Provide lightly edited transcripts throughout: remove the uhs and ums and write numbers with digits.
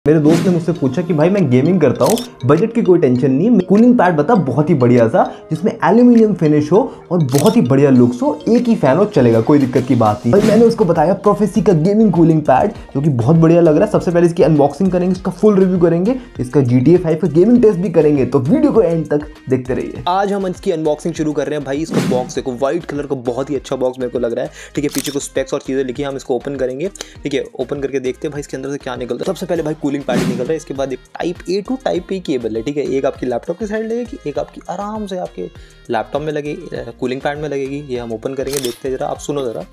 मेरे दोस्त ने मुझसे पूछा कि भाई मैं गेमिंग करता हूँ, बजट की कोई टेंशन नहीं, कूलिंग पैड बता बहुत ही बढ़िया सा जिसमें एल्यूमिनियम फिनिश हो और बहुत ही बढ़िया लुक्स हो, एक ही फैन हो चलेगा, कोई दिक्कत की बात नहीं। भाई मैंने उसको बताया प्रोफेसी का गेमिंग कूलिंग पैड जो कि बहुत बढ़िया लग रहा है। सबसे पहले इसकी अनबॉक्सिंग करेंगे, इसका फुल रिव्यू करेंगे, इसका GTA 5 का गेमिंग टेस्ट भी करेंगे, तो वीडियो को एंड तक देखते रहिए। आज हम इसकी अनबॉक्सिंग शुरू कर रहे हैं। भाई इसका बॉक्स देखो, व्हाइट कलर का बहुत ही अच्छा बॉक्स मेरे को लग रहा है। ठीक है, पीछे कुछ स्पेक्स और चीज़ें लिखी हैं, हम इसको ओपन करेंगे। ठीक है, ओपन करके देखते हैं भाई इसके अंदर से क्या निकलता है। सबसे पहले भाई कूलिंग पैड निकल रहा है, इसके बाद एक type A to type A cable है। ठीक है, एक आपकी लैपटॉप की साइड लगेगी, एक आपकी आराम से आपके लैपटॉप में लगेगी, कूलिंग पैड में लगेगी। ये हम ओपन करेंगे, देखते हैं जरा, आप सुनो जरा।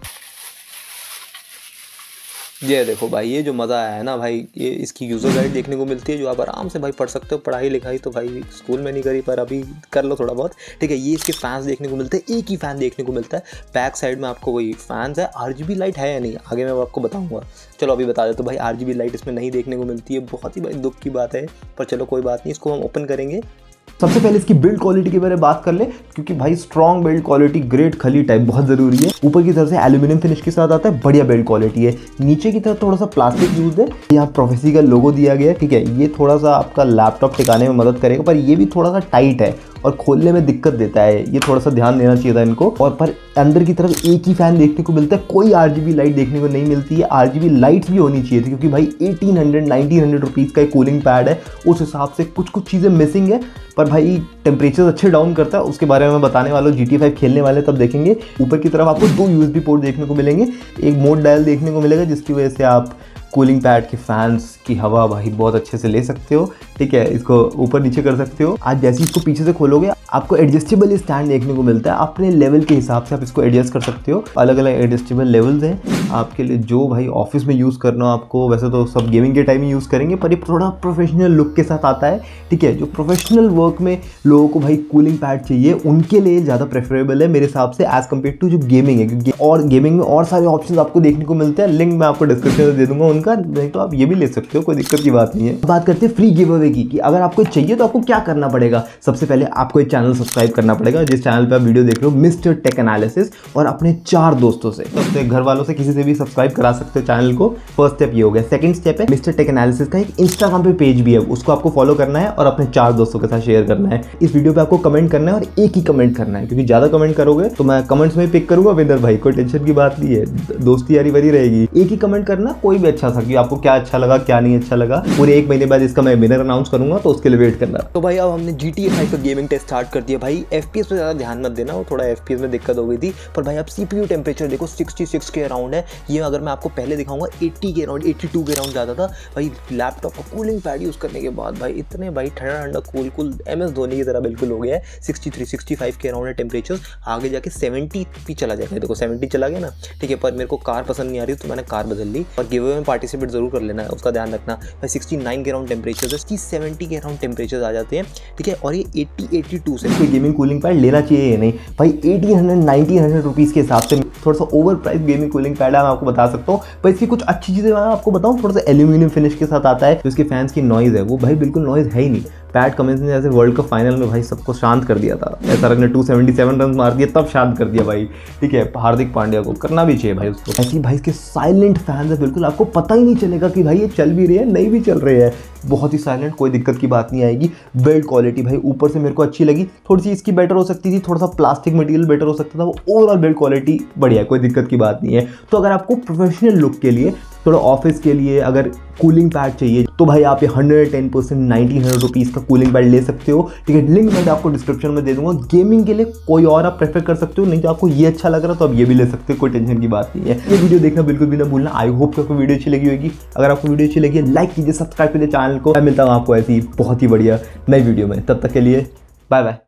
ये देखो भाई, ये जो मज़ा आया है ना भाई, ये इसकी यूज़र गाइड देखने को मिलती है जो आप आराम से भाई पढ़ सकते हो। पढ़ाई लिखाई तो भाई स्कूल में नहीं करी, पर अभी कर लो थोड़ा बहुत। ठीक है, ये इसके फैंस देखने को मिलते हैं, एक ही फ़ैन देखने को मिलता है। बैक साइड में आपको वही फैंस है। RGB लाइट है या नहीं, आगे मैं आपको बताऊंगा। चलो अभी बता देता हूँ भाई, RGB लाइट इसमें नहीं देखने को मिलती है, बहुत ही भाई दुख की बात है, पर चलो कोई बात नहीं, इसको हम ओपन करेंगे। सबसे पहले इसकी बिल्ड क्वालिटी के बारे में बात कर ले, क्योंकि भाई strong build quality, Great Khali type बहुत जरूरी है। ऊपर की तरफ से एल्यूमिनियम फिनिश के साथ आता है, बढ़िया बिल्ड क्वालिटी है। नीचे की तरफ थोड़ा सा प्लास्टिक यूज है, यहाँ प्रोफेसी का लोगो दिया गया है। ठीक है, ये थोड़ा सा आपका लैपटॉप टिकाने में मदद करेगा, पर ये भी थोड़ा सा टाइट है और खोलने में दिक्कत देता है, ये थोड़ा सा ध्यान देना चाहिए था इनको। और पर अंदर की तरफ एक ही फैन देखने को मिलता है, कोई RGB लाइट देखने को नहीं मिलती है। RGB लाइट्स भी होनी चाहिए थी, क्योंकि भाई 1800-1900 रुपीज़ का एक कूलिंग पैड है, उस हिसाब से कुछ चीज़ें मिसिंग है। पर भाई टेम्परेचर अच्छे डाउन करता है, उसके बारे में मैं बताने वाला हूँ। GTA 5 खेलने वाले तब देखेंगे। ऊपर की तरफ आपको 2 USB पोर्ट देखने को मिलेंगे, एक मोड डायल देखने को मिलेगा, जिसकी वजह से आप कूलिंग पैड के फैंस की हवा भाई बहुत अच्छे से ले सकते हो। ठीक है, इसको ऊपर नीचे कर सकते हो। आज जैसे इसको पीछे से खोलोगे आपको एडजस्टेबल स्टैंड देखने को मिलता है, अपने लेवल के हिसाब से आप इसको एडजस्ट कर सकते हो। अलग अलग एडजस्टेबल लेवल्स हैं आपके लिए, जो भाई ऑफिस में यूज़ करना हो आपको। वैसे तो सब गेमिंग के टाइम ही यूज़ करेंगे, पर ये थोड़ा प्रोफेशनल लुक के साथ आता है। ठीक है, जो प्रोफेशनल वर्क में लोगों को भाई कूलिंग पैड चाहिए, उनके लिए ज़्यादा प्रेफरेबल है मेरे हिसाब से एज़ कम्पेयर टू जो गेमिंग है, क्योंकि और गेमिंग में और सारे ऑप्शन आपको देखने को मिलते हैं। लिंक मैं आपको डिस्क्रिप्शन में दे दूंगा उनका, नहीं तो आप ये भी ले सकते हो, कोई दिक्कत की बात नहीं है। बात करते हैं फ्री गिव अवे की, कि अगर आपको चाहिए तो आपको क्या करना पड़ेगा। सबसे पहले आपको एक चैनल सब्सक्राइब करना पड़ेगा, जिस चैनल पे आप वीडियो देख रहे हो, मिस्टर टेक एनालिसिस, और अपने 4 दोस्तों से, सबसे घर वालों से, किसी से भी सब्सक्राइब करा सकते हो चैनल को। फर्स्ट स्टेप ये हो गया। सेकंड स्टेप है मिस्टर टेक एनालिसिस का एक इंस्टाग्राम पे पेज भी है, उसको आपको फॉलो करना है और अपने 4 दोस्तों के साथ शेयर करना है। इस वीडियो पे आपको कमेंट करना है और एक ही कमेंट करना है, क्योंकि ज्यादा कमेंट करोगे तो मैं कमेंट्स में पिक करूंगा विनर भाई, कोई टेंशन की बात नहीं है, दोस्ती यारी बनी रहेगी। एक ही कमेंट करना, कोई भी अच्छा सा, कि आपको क्या अच्छा लगा क्या नहीं अच्छा लगा। पूरे 1 महीने बाद इसका मैं विनर अनाउंस करूंगा, तो उसके लिए वेट करना। तो भाई अब हमने GTA 5 का गेमिंग टेस्ट स्टार्ट कर दिया। भाई FPS पे ज़्यादा ध्यान मत देना, वो थोड़ा FPS में दिक्कत हो गई थी। पर भाई आप CPU टेम्परेचर देखो, 66 के अराउंड है। ये अगर मैं आपको पहले दिखाऊंगा 80 के अराउंड, 82 के अराउंड ज़्यादा था। भाई लैपटॉप का कूलिंग पैड यूज़ करने के बाद भाई इतने भाई ठंडा ठंडा कूल MS धोनी की तरह बिल्कुल हो गया है। 63-65 के अराउंड है टेम्परेचर, आगे जाके 70 भी चला जाएगा। देखो 70 चला गया ना। ठीक है, पर मेरे को कार पसंद नहीं आ रही, तो मैंने कार बदल ली। और गिव अवे में पार्टिसिपेट जरूर कर लेना है, उसका ध्यान रखना। भाई 69 के अराउंड टेम्परेचर, 70 के अराउंड टेम्परेचर आ जाते हैं। ठीक है, और ये 80-82 से कोई गेमिंग कूलिंग पैड लेना चाहिए या नहीं भाई। 1800-1900 रुपीज़ के हिसाब से थोड़ा सा over price gaming cooling pad है, मैं आपको बता सकता हूँ। पर इसकी कुछ अच्छी चीज़ें मैं आपको बताऊँ, थोड़ा सा एल्यूमिनियम फिनिश के साथ आता है। जो इसके फैंस की नॉइज़ है, वो भाई बिल्कुल नॉइज़ है ही नहीं। पैट कमिंस ने जैसे वर्ल्ड कप फाइनल में भाई सबको शांत कर दिया था, SRH ने 277 रन मार दिए, तब शांत कर दिया भाई। ठीक है, हार्दिक पांड्या को करना भी चाहिए भाई उसको। ऐसी भाई इसके साइलेंट फैंस है, बिल्कुल आपको पता ही नहीं चलेगा कि भाई ये चल भी रही है नहीं भी चल रहे हैं, बहुत ही साइलेंट, कोई दिक्कत की बात नहीं आएगी। बिल्ड क्वालिटी भाई ऊपर से मेरे को अच्छी लगी, थोड़ी सी इसकी बेटर हो सकती थी, थोड़ा सा प्लास्टिक मटेरियल बेटर हो सकता था। वो ओवरऑल बिल्ड क्वालिटी बढ़िया है, कोई दिक्कत की बात नहीं है। तो अगर आपको प्रोफेशनल लुक के लिए, थोड़ा ऑफिस के लिए अगर कूलिंग पैड चाहिए, तो भाई आप ये 110% 1900 रुपीज़ का कूलिंग पैड ले सकते हो। ठीक है, लिंक मैं आपको डिस्क्रिप्शन में दे दूंगा। गेमिंग के लिए कोई और आप प्रेफर कर सकते हो, नहीं तो आपको ये अच्छा लग रहा है तो आप ये भी ले सकते हो, कोई टेंशन की बात नहीं है। ये वीडियो देखना बिल्कुल भी ना भूलना। आई होप कि आपको वीडियो अच्छी लगी होगी। अगर आपको वीडियो अच्छी लगी है, लाइक कीजिए, सब्सक्राइब कीजिए चैनल को। मैं मिलता हूँ आपको ऐसी बहुत ही बढ़िया नई वीडियो में, तब तक के लिए बाय बाय।